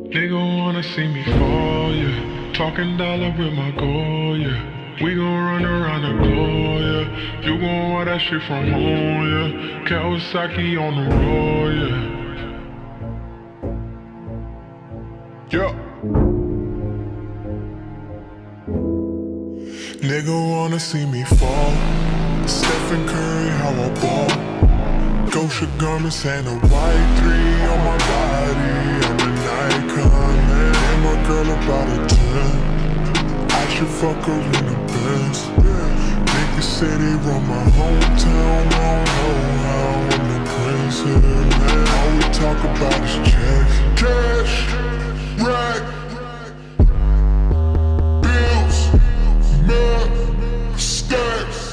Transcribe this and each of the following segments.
Nigga wanna see me fall, yeah. Talking dollar with my goal, yeah. We gon' run around the globe, yeah. You gon' want that shit from home, yeah. Kawasaki on the road, yeah. Yeah. Nigga wanna see me fall. Stephen Curry, how I ball. Gosha garments and a white 3 on my body. I'm an icon, man. And my girl about a 10. I should fuck her in the Benz. Niggas say they run my hometown. I don't know how. I'm the prince here, man. All we talk about is checks. Cash, rack, bills, mad, stacks.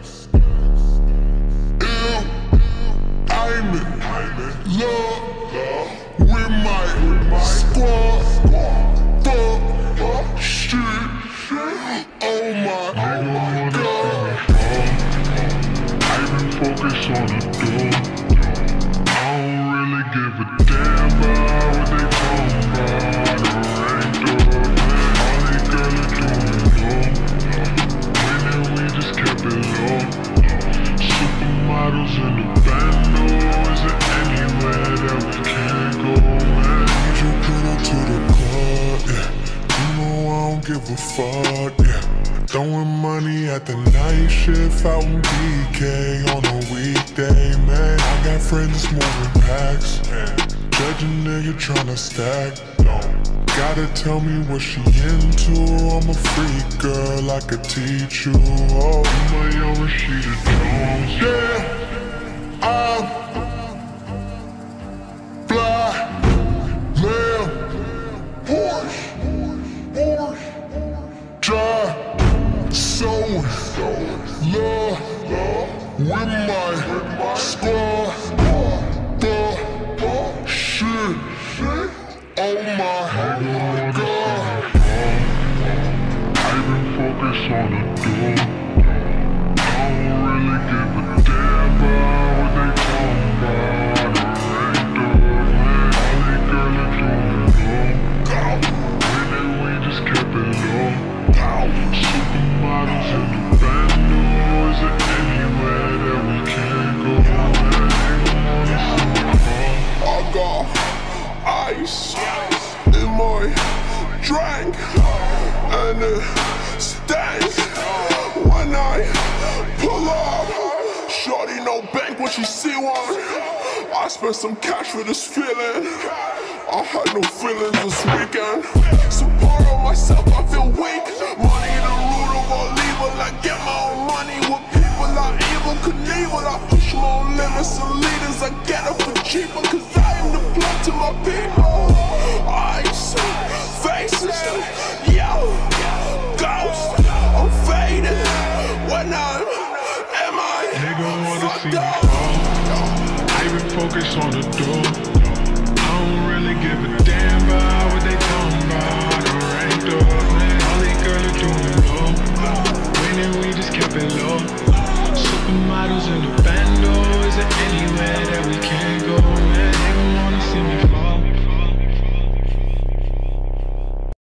Love with my squad. Fuck shit. Oh my God. I've been focused on the door. I don't really give a damn about what they talking about. Or ain't doing, man. All they girls are doing low. Winning, we just kept it low. Supermodels in the bando. Is it anywhere that we can't go, man? Need your girl to the club, yeah. You know I don't give a fuck, yeah. Throwing money at the night shift out in BK on a weekday, man. I got friends moving packs, judge a nigga tryna stack. Gotta tell me what she into. I'm a freak girl, I could teach you. Oh, my young Rashida Jones. Yeah, I'm fly, lamb, Porsche, drive, sewing, love with my squad. Fuck shit. Oh my God. I've been focused on the door. I don't really give a damn about what they talking about. Or ain't doing, man. All they girls are doing low. Winning, we just kept it low. Supermodels in the bando. Is it anywhere that we can't go, man? They gon' wanna see me fall. I got ice in my drink, and it stinks when I pull up. Shorty no bank when she see one. I spent some cash for this feeling. I had no feelings this weekend. Support on myself, I feel weak. Money the root of all evil. I get my own money with people I evil Knievel. I push my own limits and leaders. I get it for cheaper, cause I am the blood to my people. Ice, faces, yo, ghost, I'm faded when I'm, am I? Nigga wanna see me fall. I've been focused on the door.